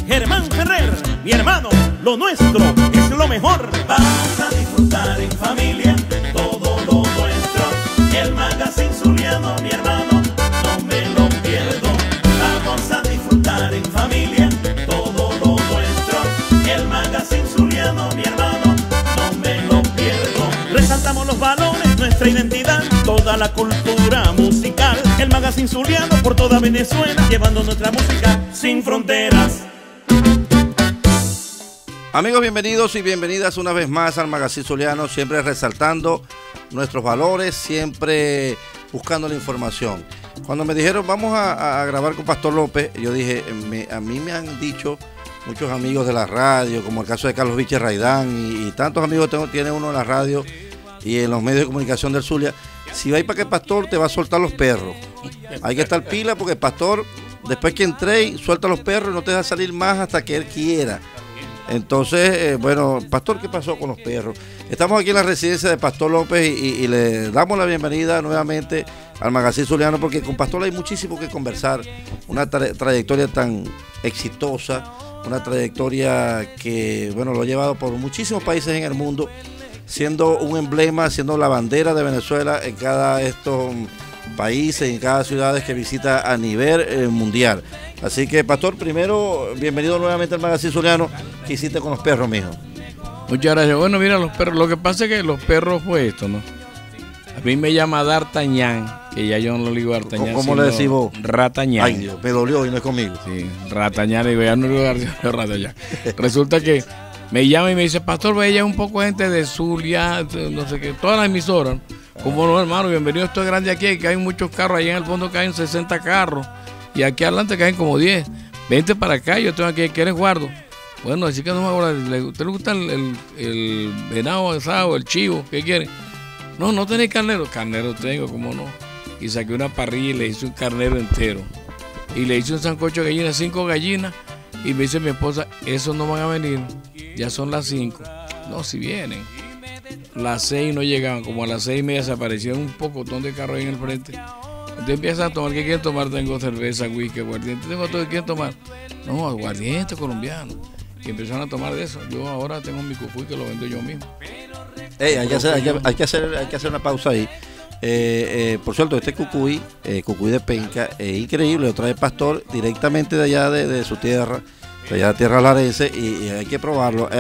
Germán Ferrer, mi hermano, lo nuestro es lo mejor. Vamos a disfrutar en familia todo lo nuestro. El Magazine Zuliano, mi hermano, no me lo pierdo. Vamos a disfrutar en familia todo lo nuestro. El Magazine Zuliano, mi hermano, no me lo pierdo. Resaltamos los valores, nuestra identidad, toda la cultura musical. El Magazine Zuliano por toda Venezuela, llevando nuestra música sin fronteras. Amigos, bienvenidos y bienvenidas una vez más al Magazine Zuliano, siempre resaltando nuestros valores, siempre buscando la información. Cuando me dijeron vamos a grabar con Pastor López, yo dije, a mí me han dicho muchos amigos de la radio, como el caso de Carlos Viche Raidán y tantos amigos tiene uno en la radio y en los medios de comunicación del Zulia, si vais para que Pastor te va a soltar los perros. Hay que estar pila porque Pastor, después que entré, suelta los perros y no te deja salir más hasta que él quiera. Entonces, bueno, Pastor, ¿qué pasó con los perros? Estamos aquí en la residencia de Pastor López y le damos la bienvenida nuevamente al Magazine Zuliano porque con Pastor hay muchísimo que conversar. Una trayectoria tan exitosa, una trayectoria que, bueno, lo ha llevado por muchísimos países en el mundo, siendo un emblema, siendo la bandera de Venezuela en cada de estos países, en cada ciudad que visita a nivel mundial. Así que, Pastor, primero, bienvenido nuevamente al Magazine Zuliano. ¿Qué hiciste con los perros, mijo? Muchas gracias. Bueno, mira, los perros, lo que pasa es que los perros fue esto, ¿no? A mí me llama D'Artagnan, que ya yo no lo digo D'Artagnan. ¿Cómo le decís vos? Ratagnan. Ay, Dios, me dolió y no es conmigo. Sí, Ratagnan, digo, ya no digo Ratagnan. Resulta que me llama y me dice, Pastor, veía un poco de gente de Zulia, no sé qué, todas las emisoras. ¿Cómo no, hermano? Bienvenido, esto es grande aquí, que hay muchos carros, allá en el fondo caen 60 carros. Y aquí adelante caen como 10. Vente para acá, yo tengo aquí, ¿quieres guardo? Bueno, así que no me acuerdo, ¿usted le gusta el venado asado, el chivo? ¿Qué quiere? No, no tenéis carnero. Carnero tengo, ¿cómo no? Y saqué una parrilla y le hice un carnero entero. Y le hice un sancocho de gallinas, 5 gallinas. Y me dice mi esposa, esos no van a venir, ya son las 5. No, si vienen. Las 6 no llegaban, como a las 6:30 se aparecieron un pocotón de carros ahí en el frente. Entonces empiezan a tomar, ¿qué quieren tomar? Tengo cerveza, whisky, aguardiente, tengo todo, ¿qué quieren tomar? No, aguardiente colombiano. Y empezaron a tomar de eso. Yo ahora tengo mi cucuy que lo vendo yo mismo. Hay que hacer una pausa ahí. Por cierto, este cucuy de penca, es increíble, lo trae Pastor directamente de allá de su tierra, de allá de tierra larense, y hay que probarlo.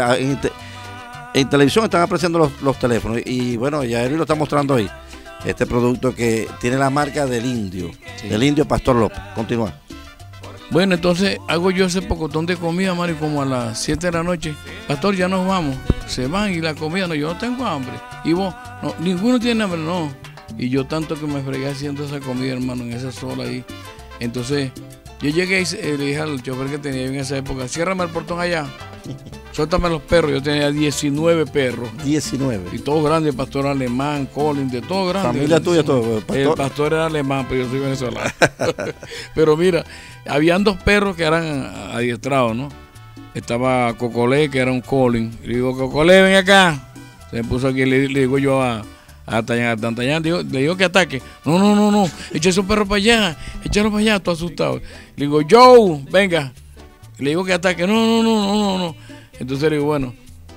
En televisión están apreciando los teléfonos, y bueno, ya él lo está mostrando ahí. Este producto que tiene la marca del indio, sí. Del indio Pastor López. Continúa. Bueno, entonces hago yo ese pocotón de comida, Mario, como a las 7 de la noche. Pastor, ya nos vamos. Se van y la comida, no, yo no tengo hambre. Y vos, no, ninguno tiene hambre, no. Y yo tanto que me fregué haciendo esa comida, hermano, en esa sola ahí. Entonces, yo llegué y le dije al chofer que tenía en esa época, ciérrame el portón allá. Suéltame los perros, yo tenía 19 perros. 19. Y todos grandes, pastor alemán, Colin, de todos grandes. Familia tuya, todo. El pastor era alemán, pero yo soy venezolano. Pero mira, habían 2 perros que eran adiestrados, ¿no? Estaba Cocolé, que era un Colin. Y le digo, Cocolé, ven acá. Se puso aquí, le digo yo a D'Artagnan, le digo que ataque. No, echa esos perros para allá, échalo para allá, todo asustado. Le digo, Joe, venga. Le digo que ataque, no. Entonces le digo, bueno,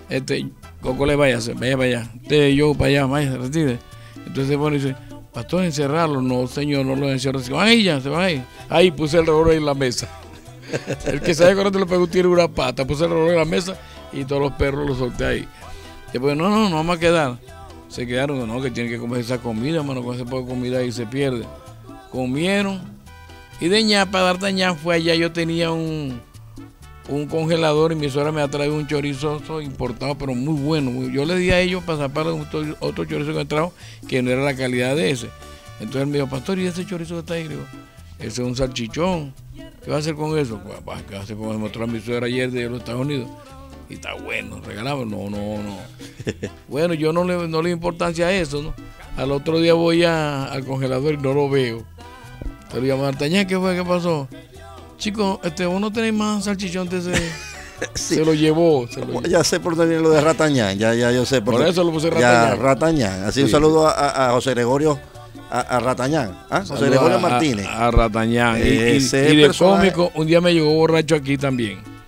Cocolé, vaya para allá. Yo para allá, vaya, retire. Entonces, bueno, dice, Pastor, encerrarlo. No, señor, no lo encierro. Se van ahí ya, se van ahí. Ahí puse el revólver en la mesa. El que sabe cuando le pegó tiro una pata, puse el revólver en la mesa y todos los perros los solté ahí. Después, no, vamos a quedar. Se quedaron, no, que tienen que comer esa comida, hermano, con ese poco de comida ahí se pierde. Comieron. Y de ñapa, D'Artagnan fue allá, yo tenía un congelador y mi suegra me ha traído un chorizo importado, pero muy bueno. Yo le di a ellos para zapar otro chorizo que me trajo, que no era la calidad de ese. Entonces él me dijo, Pastor, ¿y ese chorizo que está ahí? Le digo, ese es un salchichón. ¿Qué va a hacer con eso? Pues, ¿qué va a hacer con eso? Me mostró a mi suegra ayer de los Estados Unidos. Y está bueno, regalado. No. Bueno, yo no le doy importancia a eso, ¿no? Al otro día voy al congelador y no lo veo. Te lo llamo a D'Artagnan, ¿qué fue? ¿Qué pasó? Chicos, vos no tenéis más salchichón de ese. Sí. Se lo llevó. Ya sé por dónde lo de Ratagnan, ya yo sé. Por eso lo puse Ratagnan. Ya, Ratagnan. Así sí. Un saludo a José Gregorio, a Ratagnan. José Gregorio Martínez. A Ratagnan. Y de cómico, un día me llegó borracho aquí también.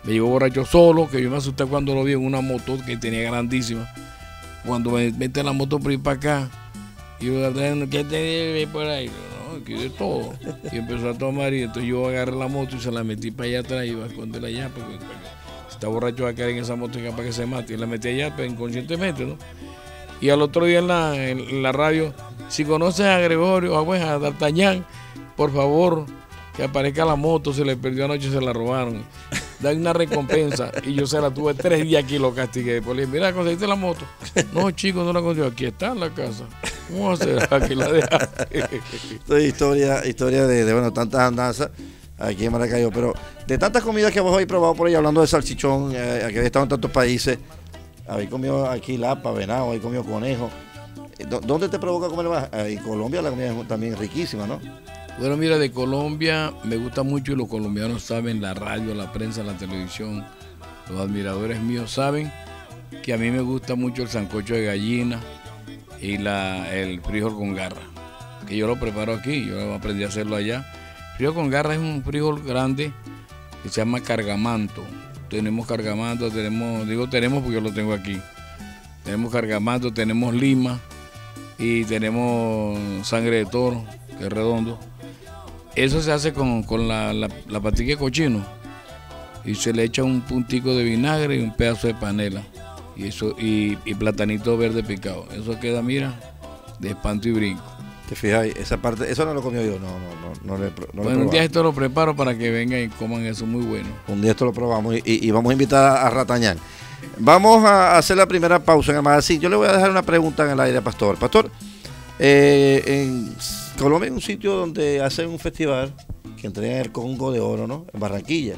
Me llegó borracho solo, que yo me asusté cuando lo vi en una moto que tenía grandísima. Cuando me mete la moto por ir para acá, y yo, ¿qué te debe por ahí? No, aquí de todo. Y empezó a tomar, y entonces yo agarré la moto y se la metí para allá atrás, y iba a esconderla allá, porque si está borracho va a caer en esa moto para que se mate. Y la metí allá, pero inconscientemente, ¿no? Y al otro día en la radio, si conoces a Gregorio, a D'Artagnan, por favor, que aparezca la moto, se le perdió anoche, se la robaron. Da una recompensa. Y yo se la tuve 3 días aquí, lo castigué. Después le dije, mira, ¿conseguiste la moto? No, chico, no la conseguí. Aquí está en la casa. ¿Cómo va a ser? Aquí la dejaste. Esto es historia de bueno, tantas andanzas aquí en Maracaibo. Pero de tantas comidas que vos habéis probado por ahí, hablando de salchichón, que habéis estado en tantos países, habéis comido aquí lapa, venado, habéis comido conejo. ¿Dónde te provoca comer más? En Colombia la comida es también riquísima, ¿no? Bueno, mira, de Colombia me gusta mucho, y los colombianos saben, la radio, la prensa, la televisión, los admiradores míos saben que a mí me gusta mucho el sancocho de gallina y el frijol con garra, que yo lo preparo aquí, yo aprendí a hacerlo allá. Frijol con garra es un frijol grande que se llama cargamanto. Tenemos cargamanto, tenemos porque yo lo tengo aquí. Tenemos cargamanto, tenemos lima y tenemos sangre de toro, que es redondo. Eso se hace con la patica de cochino, y se le echa un puntico de vinagre y un pedazo de panela y platanito verde picado. Eso queda, mira, de espanto y brinco. Te fijas, esa parte, eso no lo comió yo, no Bueno, un día esto lo preparo para que vengan y coman eso, muy bueno. Un día esto lo probamos y vamos a invitar a D'Artagnan. Vamos a hacer la primera pausa en el magazine. Yo le voy a dejar una pregunta en el aire, Pastor. Pastor, en Colombia hay un sitio donde hacen un festival que entregan el Congo de Oro, ¿no? En Barranquilla.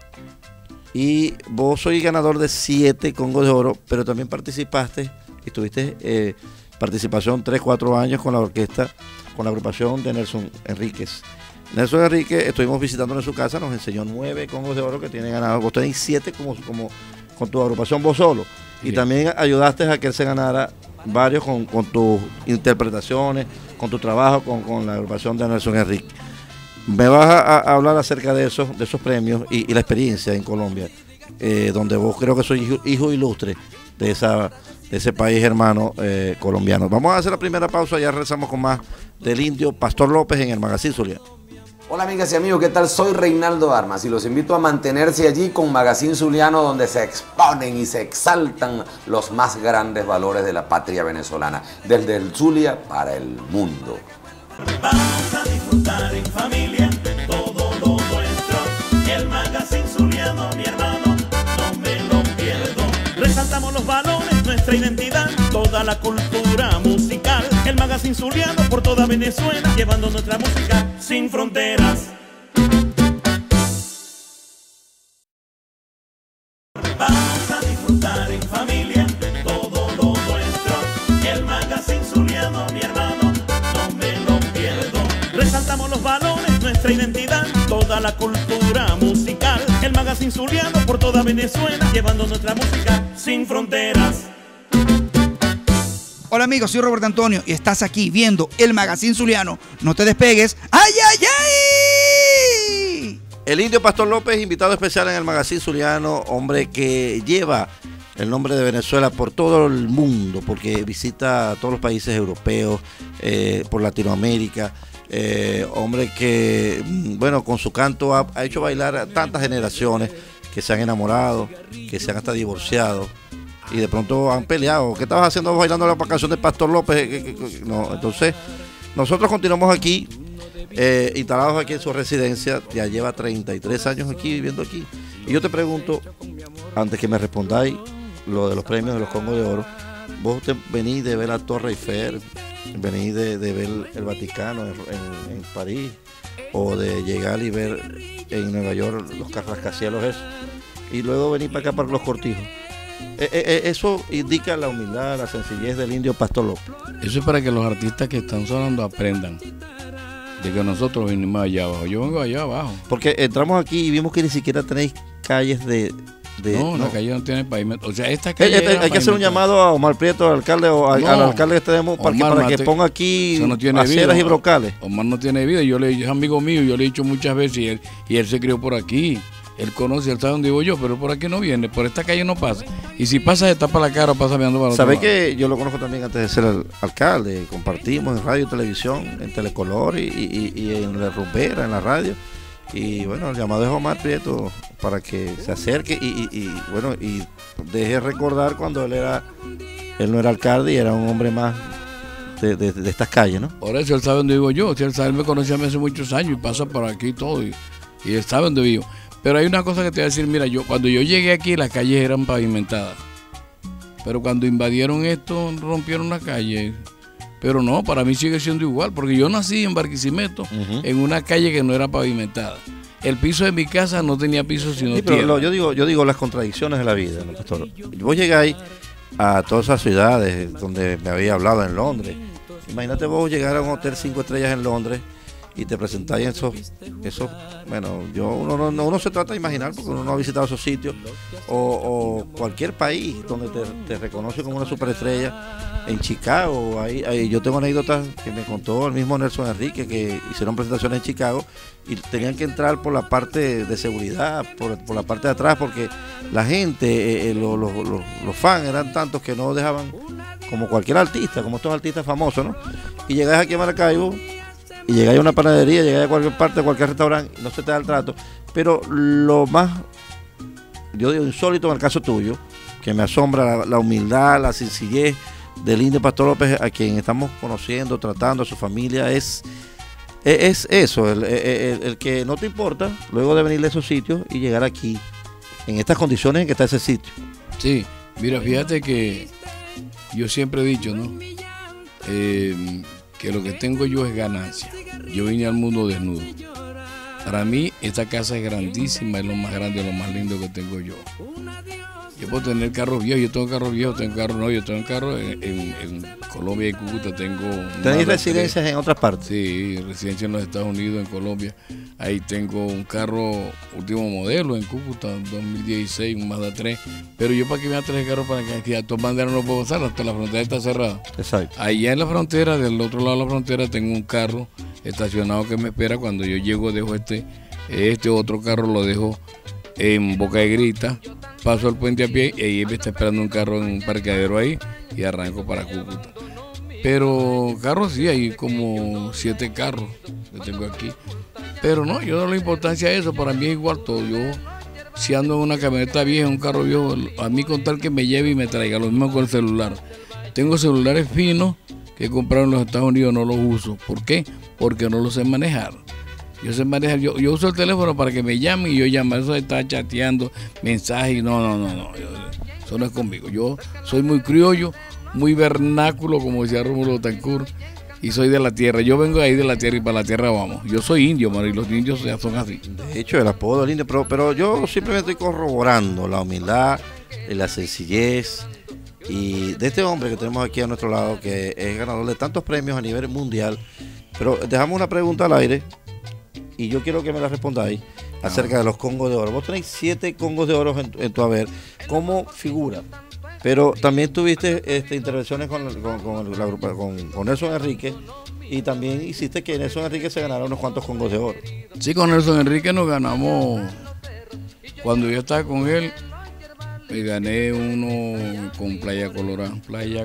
Y vos sois ganador de 7 Congos de Oro, pero también participaste y tuviste participación 3-4 años con la orquesta, con la agrupación de Nelson Enríquez. Nelson Enríquez, estuvimos visitándolo en su casa, nos enseñó 9 Congos de Oro que tiene ganados. Vos tenés 7 como con tu agrupación vos solo. Y también ayudaste a que él se ganara varios con tus interpretaciones, con tu trabajo con la agrupación de Nelson Enríquez. Me vas a hablar acerca de esos premios y la experiencia en Colombia, donde vos creo que sois hijo ilustre de ese país hermano colombiano. Vamos a hacer la primera pausa, ya regresamos con más del indio Pastor López en el Magazine Zuliano. Hola amigas y amigos, ¿qué tal? Soy Reinaldo Armas y los invito a mantenerse allí con Magazine Zuliano, donde se exponen y se exaltan los más grandes valores de la patria venezolana, desde el Zulia para el mundo. Vamos a disfrutar en familia todo lo nuestro. El Magazine Zuliano, mi hermano, no me lo pierdo. Resaltamos los valores, nuestra identidad, toda la cultura musical. El Magazine Zuliano por toda Venezuela, llevando nuestra música sin fronteras. Vamos a disfrutar en familia todo lo nuestro. El Magazine Zuliano, mi hermano, no me lo pierdo. Resaltamos los valores, nuestra identidad, toda la cultura musical. El Magazine Zuliano por toda Venezuela, llevando nuestra música sin fronteras. Hola amigos, soy Roberto Antonio y estás aquí viendo el Magazine Zuliano. No te despegues. ¡Ay, ay, ay! El indio Pastor López, invitado especial en el Magazine Zuliano, hombre que lleva el nombre de Venezuela por todo el mundo, porque visita todos los países europeos, por Latinoamérica. Hombre que, bueno, con su canto ha hecho bailar a tantas generaciones que se han enamorado, que se han hasta divorciado y de pronto han peleado. ¿Qué estabas haciendo vos bailando la canción de Pastor López? No, entonces, nosotros continuamos aquí, instalados aquí en su residencia. Ya lleva 33 años aquí, viviendo aquí. Y yo te pregunto, antes que me respondáis lo de los premios de los Congos de Oro, vos te venís de ver la Torre Eiffel, venís de ver el Vaticano en París, o de llegar y ver en Nueva York los rascacielos esos, y luego venir para acá para los Cortijos. Eso indica la humildad, la sencillez del indio Pastor López. Eso es para que los artistas que están sonando aprendan de que nosotros venimos allá abajo. Yo vengo allá abajo. Porque entramos aquí y vimos que ni siquiera tenéis calles no, la calle no tiene pavimento. O sea, esta calle hay que hacer un llamado a Omar Prieto, al alcalde, o al alcalde que tenemos, para que ponga aquí aceras y brocales. Omar no tiene vida. Es amigo mío, yo le he dicho muchas veces, y él se crió por aquí. Él conoce, él sabe dónde vivo yo, pero por aquí no viene, por esta calle no pasa. Y si pasa, se tapa la cara o pasa mirando para otro ¿Sabes lado. que yo lo conozco también antes de ser alcalde? Compartimos en radio y televisión, en Telecolor y en La Rumbera, en la radio. Y bueno, el llamado es Omar Prieto para que se acerque y bueno, y deje recordar cuando él no era alcalde y era un hombre más de estas calles, ¿no? Por eso él sabe dónde vivo yo. Si él sabe, él me conoce a mí hace muchos años y pasa por aquí y todo. Y él sabe dónde vivo. Pero hay una cosa que te voy a decir, mira, cuando yo llegué aquí las calles eran pavimentadas. Pero cuando invadieron esto, rompieron la calle. Pero no, para mí sigue siendo igual, porque yo nací en Barquisimeto, en una calle que no era pavimentada. El piso de mi casa no tenía piso sino tierra. Yo digo las contradicciones de la vida, ¿no, pastor? Vos llegáis a todas esas ciudades donde me había hablado en Londres. Imagínate vos llegar a un hotel 5 estrellas en Londres y te presentáis esos, bueno, uno se trata de imaginar porque uno no ha visitado esos sitios, o cualquier país donde te reconoce como una superestrella. En Chicago, ahí yo tengo anécdotas que me contó el mismo Nelson Enrique, que hicieron presentaciones en Chicago y tenían que entrar por la parte de seguridad, por la parte de atrás, porque la gente, los fans eran tantos que no dejaban, como cualquier artista, como estos artistas famosos, ¿no? Y llegáis aquí a Maracaibo y llegáis a una panadería, llegáis a cualquier parte, a cualquier restaurante, no se te da el trato. Pero lo más, yo digo, insólito en el caso tuyo, que me asombra la humildad, la sencillez del indio Pastor López, a quien estamos conociendo, tratando, a su familia, es eso, el que no te importa, luego de venir de esos sitios y llegar aquí, en estas condiciones en que está ese sitio. Sí, mira, fíjate que yo siempre he dicho, ¿no? Que lo que tengo yo es ganancia. Yo vine al mundo desnudo. Para mí esta casa es grandísima, es lo más grande, lo más lindo que tengo yo. Yo puedo tener carros viejos, yo tengo carros viejos, yo tengo carros en Colombia y Cúcuta, ¿Tenéis residencias en otras partes? Sí, residencia en los Estados Unidos, en Colombia. Ahí tengo un carro último modelo en Cúcuta, 2016, un Mazda 3. Pero yo para que me traer carro para que a todas maneras no puedo pasar, hasta la frontera está cerrada. Exacto. Allá en la frontera, del otro lado de la frontera, tengo un carro estacionado que me espera. Cuando yo llego, dejo este otro carro, lo dejo en Boca de Grita, paso el puente a pie y ahí me está esperando un carro en un parqueadero ahí y arranco para Cúcuta. Pero carros sí, hay como 7 carros que tengo aquí. Pero no, yo no le doy importancia a eso, para mí es igual todo. Yo si ando en una camioneta vieja, un carro viejo, a mí con tal que me lleve y me traiga, lo mismo con el celular. Tengo celulares finos que he comprado en los Estados Unidos, no los uso. ¿Por qué? Porque no los sé manejar. Yo sé manejar, yo uso el teléfono para que me llamen y yo llamo, eso de estar chateando, mensajes, no, eso no es conmigo. Yo soy muy criollo, muy vernáculo, como decía Rómulo Tancur, y soy de la tierra. Yo vengo de ahí de la tierra y para la tierra vamos. Yo soy indio, mano, y los indios ya son así. De hecho, el apodo del indio, pero yo simplemente estoy corroborando la humildad y la sencillez y de este hombre que tenemos aquí a nuestro lado, que es ganador de tantos premios a nivel mundial. Pero dejamos una pregunta al aire y yo quiero que me la respondáis acerca de los Congos de Oro. Vos tenéis 7 Congos de Oro en tu haber como figura, pero también tuviste intervenciones con Nelson Enrique, y también hiciste que Nelson Enrique se ganara unos cuantos Congos de Oro. Sí, con Nelson Enrique nos ganamos, cuando yo estaba con él, me gané uno con Playa Colorada,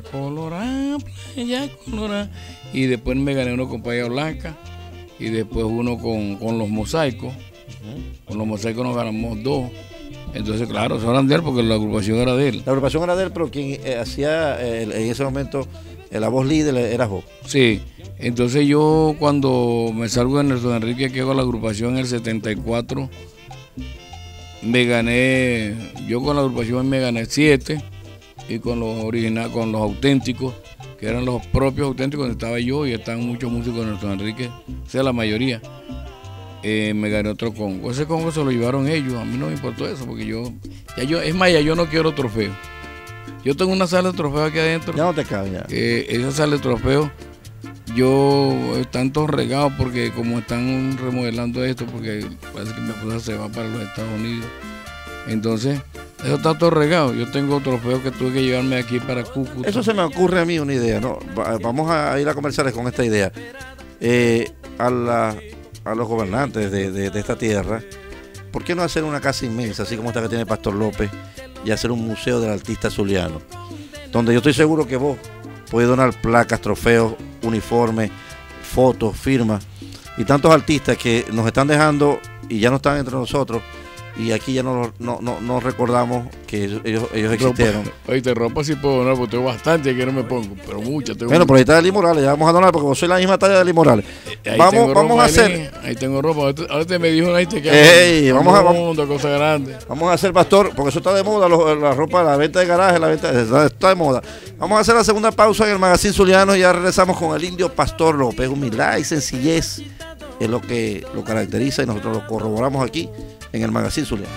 y después me gané uno con Playa Blanca, y después uno con los mosaicos. Con los mosaicos nos ganamos 2. Entonces, claro, eso eran de él porque la agrupación era de él. La agrupación era de él, pero quien hacía en ese momento la voz líder era vos. Sí, entonces yo cuando me salgo de Nelson Enrique, que hago la agrupación en el 74, me gané, yo con la agrupación me gané 7, y con los con los auténticos, que eran los propios auténticos, donde estaba yo y estaban muchos músicos de Nelson Enrique, o sea, la mayoría. Me gané otro Congo. Ese Congo se lo llevaron ellos, a mí no me importó eso, porque yo no quiero trofeo. Yo tengo una sala de trofeos aquí adentro. Ya no te cabe ya. Esa sala de trofeos, están todos regados porque como están remodelando esto, porque parece que mi esposa se va para los Estados Unidos. Entonces, eso está todo regado. Yo tengo trofeos que tuve que llevarme aquí para Cúcuta. Eso se me ocurre a mí una idea, ¿no? Vamos a ir a comerciales con esta idea. A los gobernantes de esta tierra, ¿por qué no hacer una casa inmensa, así como esta que tiene Pastor López, y hacer un museo del artista zuliano? Donde yo estoy seguro que vos podés donar placas, trofeos, uniformes, fotos, firmas, y tantos artistas que nos están dejando y ya no están entre nosotros, y aquí ya no recordamos que ellos existieron. Oye, ropa sí puedo donar, porque tengo bastante que no me pongo, pero muchas. Bueno, por ahí está Eli Morales, ya vamos a donar porque vos sois la misma talla de Eli Morales. Vamos a hacer. Ahí tengo ropa. Ahorita me dijo que cosa grande. Vamos a hacer, pastor, porque eso está de moda, la ropa, la venta de garaje, está de moda. Vamos a hacer la segunda pausa en el Magazine Zuliano y ya regresamos con el indio Pastor López. Humildad y sencillez es lo que lo caracteriza y nosotros lo corroboramos aquí en el Magazine Zuliano.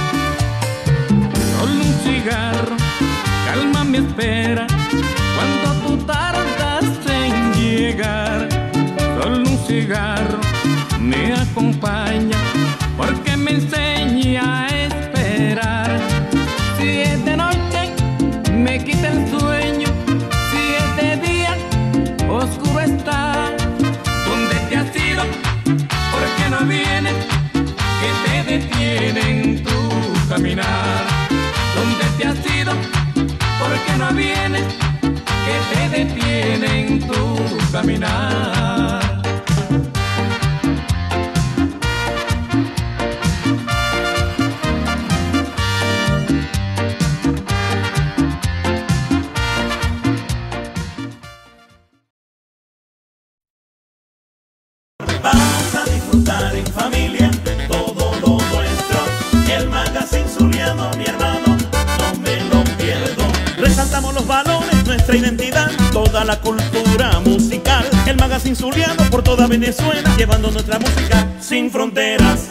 Solo un cigarro calma mi espera cuando tú tardas en llegar. Solo un cigarro me acompaña porque me enseña a esperar. Si es de noche me quita el sueño, si es de día oscuro está. ¿Dónde te has ido? ¿Por qué no vienes? Que te detienen tu caminar. ¿Dónde te has ido? ¿Por qué no vienes? Que te detienen tu caminar. Vamos a disfrutar en familia todo lo nuestro. El Magazine Zuliano, mi hermano, no me lo pierdo. Resaltamos los valores, nuestra identidad, toda la cultura musical. El Magazine Zuliano por toda Venezuela, llevando nuestra música sin fronteras.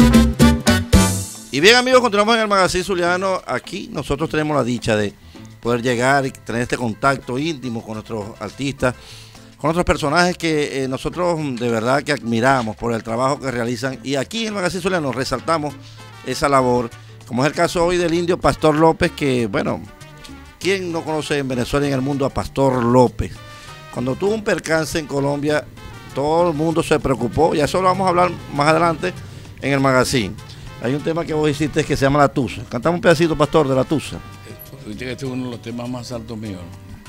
Y bien, amigos, continuamos en el Magazine Zuliano. Aquí nosotros tenemos la dicha de poder llegar y tener este contacto íntimo con nuestros artistas, con otros personajes que nosotros de verdad que admiramos por el trabajo que realizan, y aquí en el Magazine Zuliano resaltamos esa labor, como es el caso hoy del indio Pastor López, que bueno, ¿quién no conoce en Venezuela y en el mundo a Pastor López? Cuando tuvo un percance en Colombia, todo el mundo se preocupó, y eso lo vamos a hablar más adelante en el magazine. Hay un tema que vos hiciste que se llama La Tusa. Cantamos un pedacito, Pastor, de La Tusa. Este es uno de los temas más altos míos.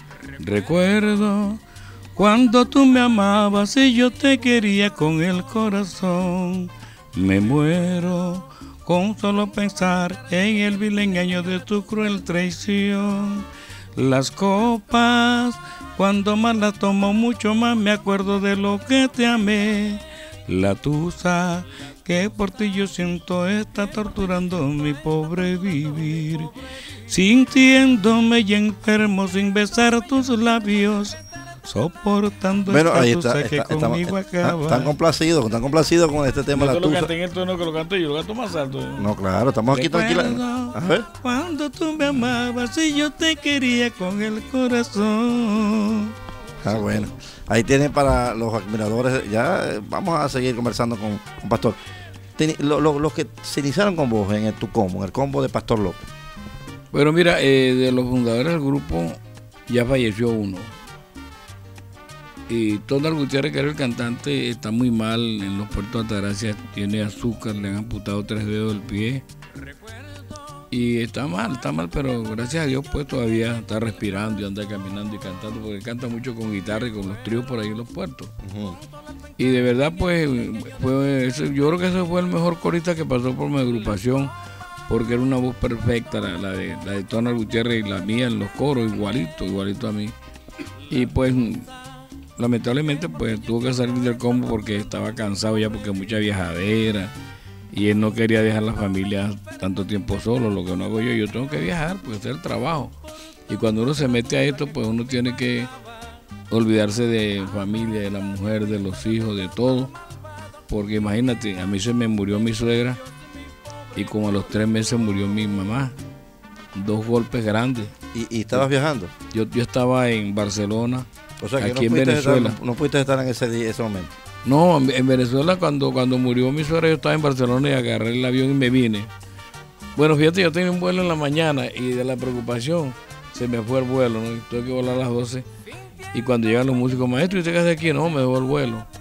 Recuerdo cuando tú me amabas y yo te quería con el corazón. Me muero con solo pensar en el vil engaño de tu cruel traición. Las copas, cuando más las tomo, mucho más me acuerdo de lo que te amé. La tusa, que por ti yo siento, está torturando mi pobre vivir. Sintiéndome ya enfermo sin besar tus labios, soportando bueno, esta ahí tusa que conmigo acaba. Están complacidos con este tema de La Tusa. Tusa. Lo canté en el tono que lo canto yo, lo canto más alto. No, claro, estamos aquí tranquilos. A ver. Cuando tú me amabas y yo te quería con el corazón. Ah, bueno. Ahí tienen para los admiradores. Ya vamos a seguir conversando con Pastor. Los que se iniciaron con vos en tu combo, en el combo de Pastor López. Bueno, mira, de los fundadores del grupo ya falleció uno. Y Tonal Gutiérrez, que era el cantante, está muy mal en los puertos de Altagracia, tiene azúcar, le han amputado 3 dedos del pie. Y está mal, pero gracias a Dios pues todavía está respirando y anda caminando y cantando, porque canta mucho con guitarra y con los tríos por ahí en los puertos. Uh-huh. Y de verdad pues yo creo que ese fue el mejor corista que pasó por mi agrupación, porque era una voz perfecta, la de Tonal Gutiérrez y la mía en los coros, igualito a mí. Y pues lamentablemente pues tuvo que salir del combo porque estaba cansado ya, porque mucha viajadera. Y él no quería dejar la familia tanto tiempo solo, lo que no hago yo tengo que viajar, pues hacer el trabajo. Y cuando uno se mete a esto, pues uno tiene que olvidarse de familia, de la mujer, de los hijos, de todo. Porque imagínate, a mí se me murió mi suegra y como a los 3 meses murió mi mamá. 2 golpes grandes. ¿Y estabas viajando? Yo estaba en Barcelona, o sea, que aquí en Venezuela. No pudiste estar en ese momento. No, en Venezuela cuando murió mi suegra yo estaba en Barcelona y agarré el avión y me vine. Bueno, fíjate, yo tenía un vuelo en la mañana y de la preocupación se me fue el vuelo, ¿no? Tuve que volar a las 12 y cuando llegan los músicos, maestro, ¿y usted qué hace aquí? No, me dejó el vuelo.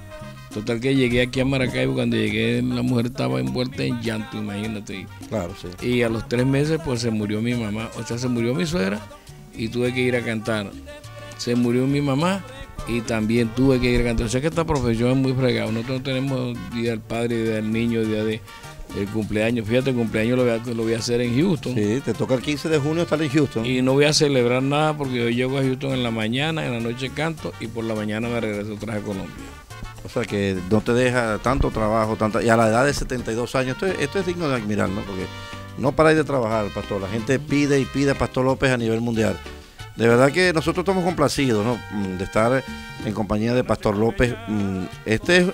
Total que llegué aquí a Maracaibo, cuando llegué la mujer estaba envuelta en llanto, imagínate. Claro, sí. Y a los 3 meses pues se murió mi mamá, o sea, se murió mi suegra y tuve que ir a cantar. Se murió mi mamá y también tuve que ir a cantar. O sea que esta profesión es muy fregada. Nosotros no tenemos día del padre, día del niño, día del cumpleaños. Fíjate, el cumpleaños lo voy a hacer en Houston. Sí, te toca el 15 de junio estar en Houston. Y no voy a celebrar nada porque yo llego a Houston en la mañana, en la noche canto y por la mañana me regreso otra vez a Colombia. O sea que no te deja tanto trabajo, y a la edad de 72 años, esto es digno de admirar, ¿no? Porque no paráis de trabajar, pastor. La gente pide y pide a Pastor López a nivel mundial. De verdad que nosotros estamos complacidos, ¿no? De estar en compañía de Pastor López. Este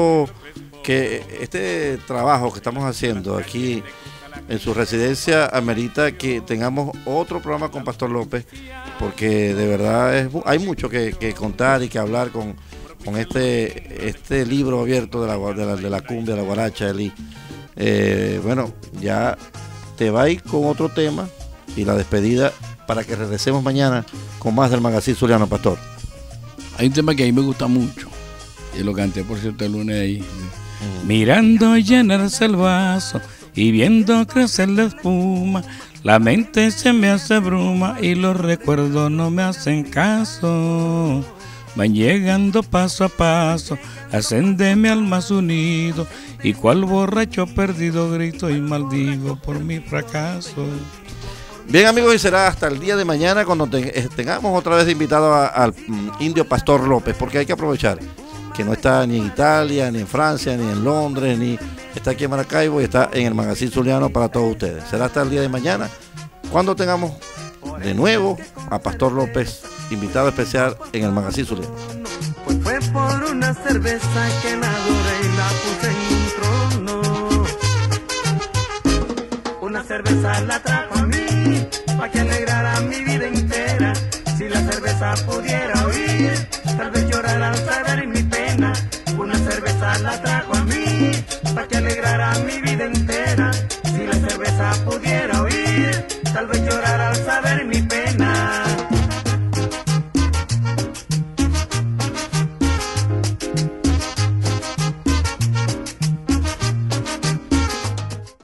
trabajo que estamos haciendo aquí en su residencia amerita que tengamos otro programa con Pastor López, porque de verdad hay mucho que contar y que hablar con este libro abierto de la cumbia, de la guaracha, Eli. Bueno, ya te va a ir con otro tema y la despedida para que regresemos mañana con más del Magazine Zuliano, pastor. Hay un tema que a mí me gusta mucho y lo canté por cierto el lunes ahí. Mirando llenarse el vaso y viendo crecer la espuma, la mente se me hace bruma y los recuerdos no me hacen caso. Van llegando paso a paso, hacen de mi alma su nido, y cual borracho perdido grito y maldigo por mi fracaso. Bien, amigos, y será hasta el día de mañana cuando tengamos otra vez de invitado al indio Pastor López, porque hay que aprovechar que no está ni en Italia, ni en Francia, ni en Londres, ni está aquí en Maracaibo y está en el Magazine Zuliano para todos ustedes. Será hasta el día de mañana cuando tengamos de nuevo a Pastor López, invitado especial en el Magazine Zuliano. Pues fue por una cerveza que la adoré y la puse en un trono. Una cerveza la trajo a mí, pa' que alegrara mi vida entera. Si la cerveza pudiera oír, tal vez llorara al saber mi pena. Una cerveza la trajo